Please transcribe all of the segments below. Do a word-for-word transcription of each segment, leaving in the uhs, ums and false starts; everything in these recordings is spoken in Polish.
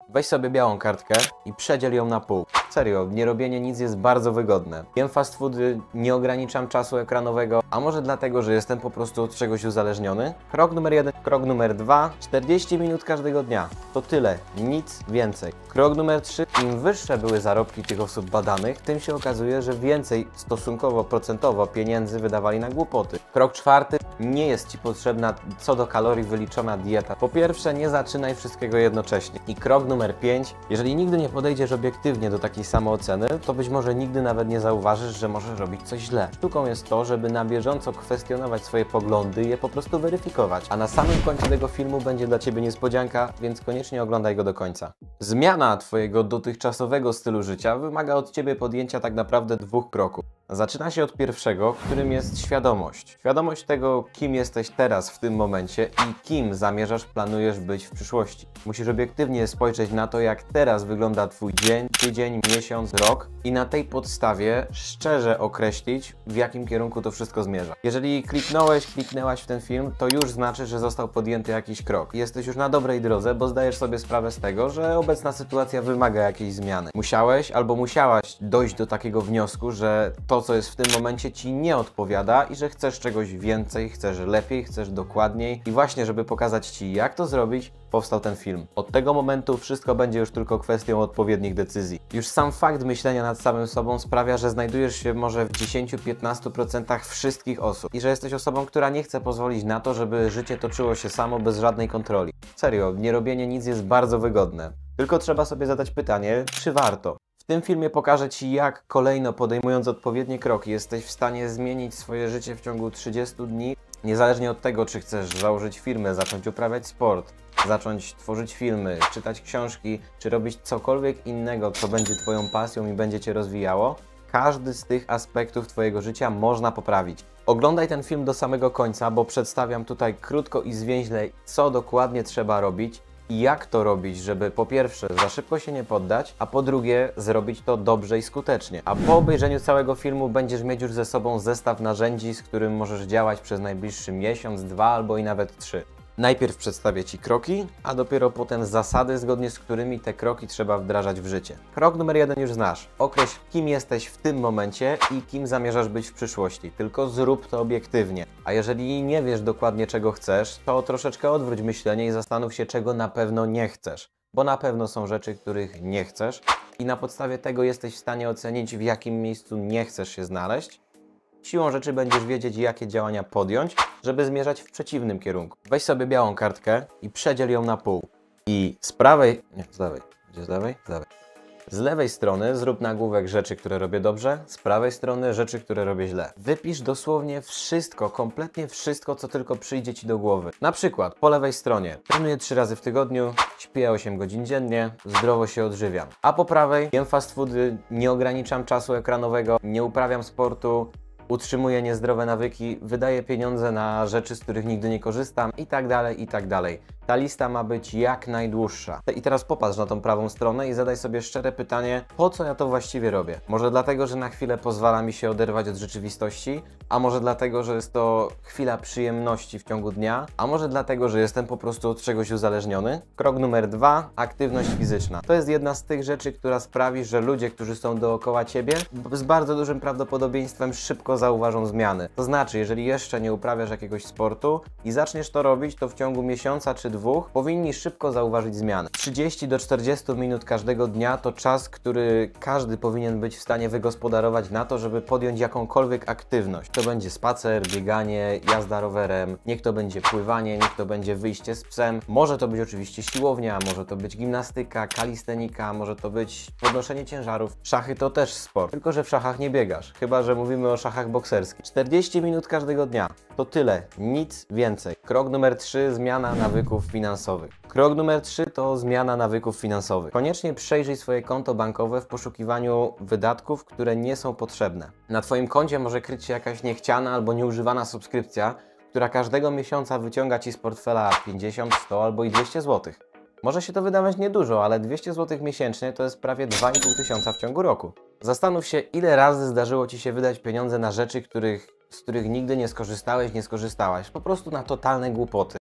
Weź sobie białą kartkę i przedziel ją na pół. Serio, nie robienie nic jest bardzo wygodne. Jem fast foody, nie ograniczam czasu ekranowego, a może dlatego, że jestem po prostu od czegoś uzależniony? Krok numer jeden. Krok numer dwa. czterdzieści minut każdego dnia. To tyle, nic więcej. Krok numer trzy. Im wyższe były zarobki tych osób badanych, tym się okazuje, że więcej stosunkowo, procentowo pieniędzy wydawali na głupoty. Krok czwarty. Nie jest Ci potrzebna co do kalorii wyliczona dieta. Po pierwsze, nie zaczynaj wszystkiego jednocześnie. I krok numer pięć. Jeżeli nigdy nie podejdziesz obiektywnie do takiej samooceny, to być może nigdy nawet nie zauważysz, że możesz robić coś źle. Sztuką jest to, żeby na bieżąco kwestionować swoje poglądy i je po prostu weryfikować. A na samym końcu tego filmu będzie dla Ciebie niespodzianka, więc koniecznie oglądaj go do końca. Zmiana Twojego dotychczasowego stylu życia wymaga od Ciebie podjęcia tak naprawdę dwóch kroków. Zaczyna się od pierwszego, którym jest świadomość. Świadomość tego, kim jesteś teraz w tym momencie i kim zamierzasz, planujesz być w przyszłości. Musisz obiektywnie spojrzeć na to, jak teraz wygląda Twój dzień, tydzień, miesiąc, rok i na tej podstawie szczerze określić, w jakim kierunku to wszystko zmierza. Jeżeli kliknąłeś, kliknęłaś w ten film, to już znaczy, że został podjęty jakiś krok. Jesteś już na dobrej drodze, bo zdajesz sobie sprawę z tego, że obecna sytuacja wymaga jakiejś zmiany. Musiałeś albo musiałaś dojść do takiego wniosku, że to, co jest w tym momencie, Ci nie odpowiada i że chcesz czegoś więcej, chcesz lepiej, chcesz dokładniej i właśnie, żeby pokazać Ci, jak to zrobić, powstał ten film. Od tego momentu wszystko będzie już tylko kwestią odpowiednich decyzji. Już sam fakt myślenia nad samym sobą sprawia, że znajdujesz się może w dziesięć do piętnastu procent wszystkich osób i że jesteś osobą, która nie chce pozwolić na to, żeby życie toczyło się samo bez żadnej kontroli. Serio, nie robienie nic jest bardzo wygodne. Tylko trzeba sobie zadać pytanie, czy warto? W tym filmie pokażę Ci, jak kolejno podejmując odpowiednie kroki jesteś w stanie zmienić swoje życie w ciągu trzydziestu dni, niezależnie od tego, czy chcesz założyć firmę, zacząć uprawiać sport, zacząć tworzyć filmy, czytać książki, czy robić cokolwiek innego, co będzie Twoją pasją i będzie Cię rozwijało. Każdy z tych aspektów Twojego życia można poprawić. Oglądaj ten film do samego końca, bo przedstawiam tutaj krótko i zwięźle, co dokładnie trzeba robić i jak to robić, żeby po pierwsze za szybko się nie poddać, a po drugie zrobić to dobrze i skutecznie. A po obejrzeniu całego filmu będziesz mieć już ze sobą zestaw narzędzi, z którym możesz działać przez najbliższy miesiąc, dwa albo i nawet trzy. Najpierw przedstawię Ci kroki, a dopiero potem zasady, zgodnie z którymi te kroki trzeba wdrażać w życie. Krok numer jeden już znasz. Określ, kim jesteś w tym momencie i kim zamierzasz być w przyszłości. Tylko zrób to obiektywnie. A jeżeli nie wiesz dokładnie, czego chcesz, to troszeczkę odwróć myślenie i zastanów się, czego na pewno nie chcesz. Bo na pewno są rzeczy, których nie chcesz i na podstawie tego jesteś w stanie ocenić, w jakim miejscu nie chcesz się znaleźć. Siłą rzeczy będziesz wiedzieć, jakie działania podjąć, żeby zmierzać w przeciwnym kierunku. Weź sobie białą kartkę i przedziel ją na pół. I z prawej... Nie, z lewej. Gdzie z lewej? Z lewej. Z lewej strony zrób nagłówek rzeczy, które robię dobrze, z prawej strony rzeczy, które robię źle. Wypisz dosłownie wszystko, kompletnie wszystko, co tylko przyjdzie Ci do głowy. Na przykład po lewej stronie trenuję trzy razy w tygodniu, śpię osiem godzin dziennie, zdrowo się odżywiam. A po prawej jem fast foody, nie ograniczam czasu ekranowego, nie uprawiam sportu, utrzymuję niezdrowe nawyki, wydaję pieniądze na rzeczy, z których nigdy nie korzystam i tak dalej, i tak dalej. Ta lista ma być jak najdłuższa. I teraz popatrz na tą prawą stronę i zadaj sobie szczere pytanie, po co ja to właściwie robię? Może dlatego, że na chwilę pozwala mi się oderwać od rzeczywistości, a może dlatego, że jest to chwila przyjemności w ciągu dnia, a może dlatego, że jestem po prostu od czegoś uzależniony? Krok numer dwa. Aktywność fizyczna. To jest jedna z tych rzeczy, która sprawi, że ludzie, którzy są dookoła Ciebie, z bardzo dużym prawdopodobieństwem szybko zauważą zmiany. To znaczy, jeżeli jeszcze nie uprawiasz jakiegoś sportu i zaczniesz to robić, to w ciągu miesiąca czy dwóch powinni szybko zauważyć zmiany. trzydzieści do czterdziestu minut każdego dnia to czas, który każdy powinien być w stanie wygospodarować na to, żeby podjąć jakąkolwiek aktywność. To będzie spacer, bieganie, jazda rowerem, niech to będzie pływanie, niech to będzie wyjście z psem. Może to być oczywiście siłownia, może to być gimnastyka, kalistenika, może to być podnoszenie ciężarów. Szachy to też sport, tylko że w szachach nie biegasz, chyba że mówimy o szachach bokserskich. czterdzieści minut każdego dnia. To tyle, nic więcej. Krok numer trzy. Zmiana nawyków finansowych. Krok numer trzy to zmiana nawyków finansowych. Koniecznie przejrzyj swoje konto bankowe w poszukiwaniu wydatków, które nie są potrzebne. Na Twoim koncie może kryć się jakaś niechciana albo nieużywana subskrypcja, która każdego miesiąca wyciąga Ci z portfela pięćdziesiąt, sto albo i dwieście złotych. Może się to wydawać niedużo, ale dwieście złotych miesięcznie to jest prawie dwa i pół tysiąca w ciągu roku. Zastanów się, ile razy zdarzyło Ci się wydać pieniądze na rzeczy, których, z których nigdy nie skorzystałeś, nie skorzystałaś. Po prostu na totalne głupoty.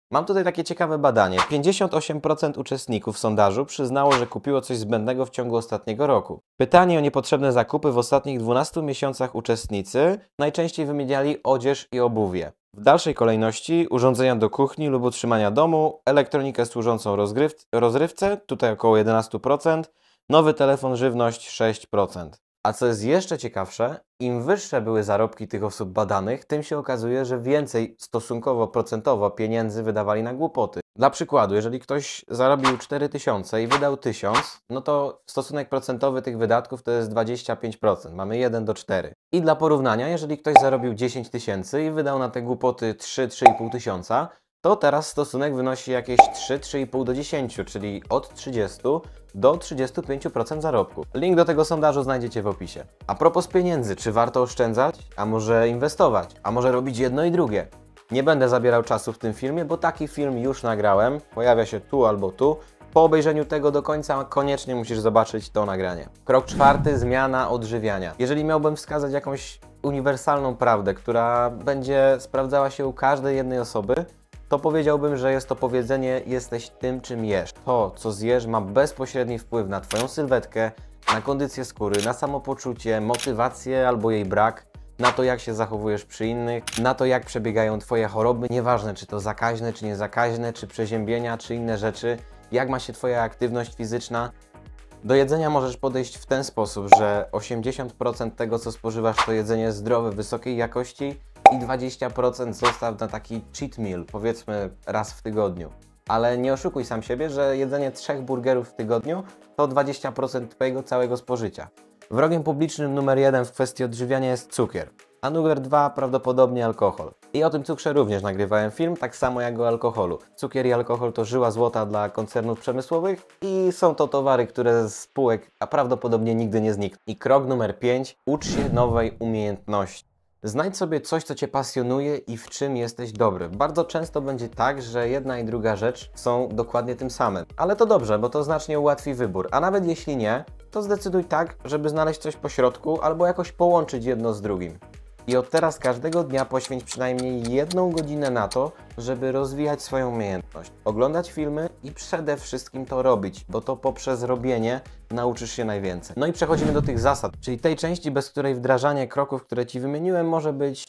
Mam tutaj takie ciekawe badanie. pięćdziesiąt osiem procent uczestników sondażu przyznało, że kupiło coś zbędnego w ciągu ostatniego roku. Pytanie o niepotrzebne zakupy w ostatnich dwunastu miesiącach uczestnicy najczęściej wymieniali odzież i obuwie. W dalszej kolejności urządzenia do kuchni lub utrzymania domu, elektronikę służącą rozgryw rozrywce, tutaj około jedenaście procent, nowy telefon, żywność sześć procent. A co jest jeszcze ciekawsze, im wyższe były zarobki tych osób badanych, tym się okazuje, że więcej stosunkowo procentowo pieniędzy wydawali na głupoty. Dla przykładu, jeżeli ktoś zarobił cztery tysiące i wydał tysiąc, no to stosunek procentowy tych wydatków to jest dwadzieścia pięć procent. Mamy jeden do czterech. I dla porównania, jeżeli ktoś zarobił dziesięć tysięcy i wydał na te głupoty trzy do trzech i pół tysiąca, to teraz stosunek wynosi jakieś trzy do trzech i pół do dziesięciu, czyli od trzydziestu do trzydziestu pięciu procent zarobku. Link do tego sondażu znajdziecie w opisie. A propos pieniędzy, czy warto oszczędzać? A może inwestować? A może robić jedno i drugie? Nie będę zabierał czasu w tym filmie, bo taki film już nagrałem. Pojawia się tu albo tu. Po obejrzeniu tego do końca koniecznie musisz zobaczyć to nagranie. Krok czwarty, zmiana odżywiania. Jeżeli miałbym wskazać jakąś uniwersalną prawdę, która będzie sprawdzała się u każdej jednej osoby, to powiedziałbym, że jest to powiedzenie: jesteś tym, czym jesz. To, co zjesz, ma bezpośredni wpływ na Twoją sylwetkę, na kondycję skóry, na samopoczucie, motywację albo jej brak, na to, jak się zachowujesz przy innych, na to, jak przebiegają Twoje choroby, nieważne czy to zakaźne, czy niezakaźne, czy przeziębienia, czy inne rzeczy, jak ma się Twoja aktywność fizyczna. Do jedzenia możesz podejść w ten sposób, że osiemdziesiąt procent tego, co spożywasz, to jedzenie zdrowe, wysokiej jakości i dwadzieścia procent zostaw na taki cheat meal, powiedzmy raz w tygodniu. Ale nie oszukuj sam siebie, że jedzenie trzech burgerów w tygodniu to dwadzieścia procent Twojego całego spożycia. Wrogiem publicznym numer jeden w kwestii odżywiania jest cukier, a numer dwa prawdopodobnie alkohol. I o tym cukrze również nagrywałem film, tak samo jak o alkoholu. Cukier i alkohol to żyła złota dla koncernów przemysłowych i są to towary, które z spółek a prawdopodobnie nigdy nie znikną. I krok numer pięć. Ucz się nowej umiejętności. Znajdź sobie coś, co Cię pasjonuje i w czym jesteś dobry. Bardzo często będzie tak, że jedna i druga rzecz są dokładnie tym samym. Ale to dobrze, bo to znacznie ułatwi wybór. A nawet jeśli nie, to zdecyduj tak, żeby znaleźć coś po środku albo jakoś połączyć jedno z drugim. I od teraz każdego dnia poświęć przynajmniej jedną godzinę na to, żeby rozwijać swoją umiejętność. Oglądać filmy i przede wszystkim to robić, bo to poprzez robienie nauczysz się najwięcej. No i przechodzimy do tych zasad, czyli tej części, bez której wdrażanie kroków, które Ci wymieniłem, może być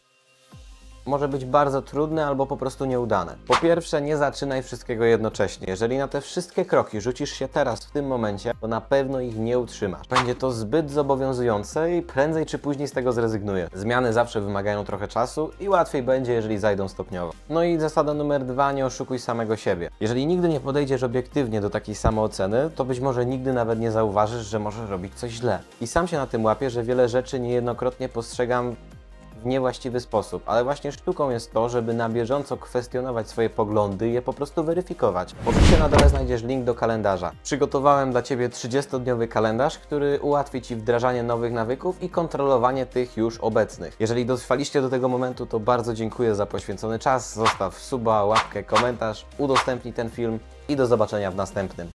może być bardzo trudne albo po prostu nieudane. Po pierwsze, nie zaczynaj wszystkiego jednocześnie. Jeżeli na te wszystkie kroki rzucisz się teraz, w tym momencie, to na pewno ich nie utrzymasz. Będzie to zbyt zobowiązujące i prędzej czy później z tego zrezygnujesz. Zmiany zawsze wymagają trochę czasu i łatwiej będzie, jeżeli zajdą stopniowo. No i zasada numer dwa, nie oszukuj samego siebie. Jeżeli nigdy nie podejdziesz obiektywnie do takiej samooceny, to być może nigdy nawet nie zauważysz, że możesz robić coś źle. I sam się na tym łapię, że wiele rzeczy niejednokrotnie postrzegam w niewłaściwy sposób, ale właśnie sztuką jest to, żeby na bieżąco kwestionować swoje poglądy i je po prostu weryfikować. Oczywiście na dole znajdziesz link do kalendarza. Przygotowałem dla Ciebie trzydziestodniowy kalendarz, który ułatwi Ci wdrażanie nowych nawyków i kontrolowanie tych już obecnych. Jeżeli dotrwaliście do tego momentu, to bardzo dziękuję za poświęcony czas. Zostaw suba, łapkę, komentarz, udostępnij ten film i do zobaczenia w następnym.